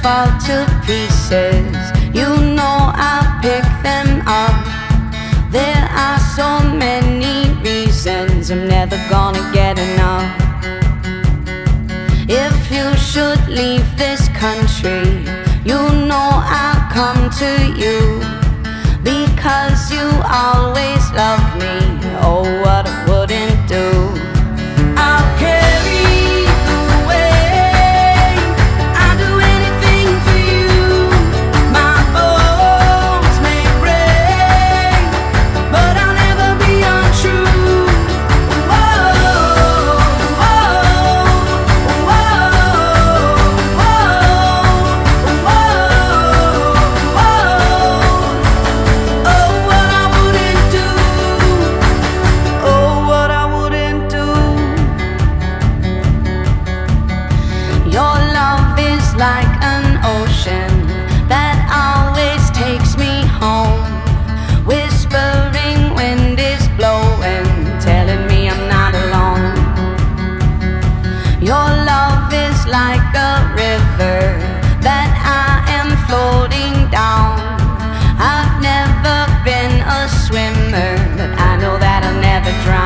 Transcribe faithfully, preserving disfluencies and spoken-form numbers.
fall to pieces, you know I'll pick them up. There are so many reasons I'm never gonna get enough. If you should leave this country, you know I'll come to you, because you always love me. Oh, what I wouldn't do. I'll carry the weight, I'll do anything for you. My bones may break, but I'll never be untrue. Whoa, whoa, whoa, whoa, whoa, whoa. Oh, what I wouldn't do. Oh, what I wouldn't do. Your love is like an ocean that always takes me home. Whispering wind is blowing, telling me I'm not alone. Your love is like a river that I am floating down. I've never been a swimmer, but I know that I'll never drown.